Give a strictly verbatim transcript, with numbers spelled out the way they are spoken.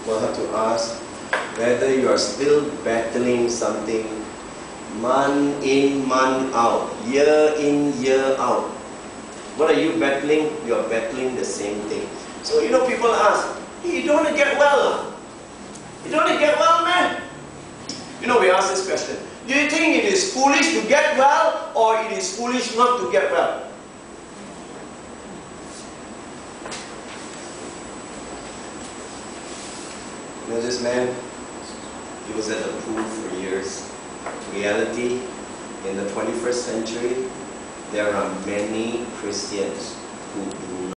will have to ask whether you are still battling something month in, month out, year in, year out. What are you battling? You are battling the same thing. So, you know, people ask, hey, you don't want to get well? You don't want to get well, man? You know, we ask this question. Do you think it is foolish to get well, or it is foolish not to get well? You know this man? He was at the pool for years. Reality, in the twenty-first century, there are many Christians who do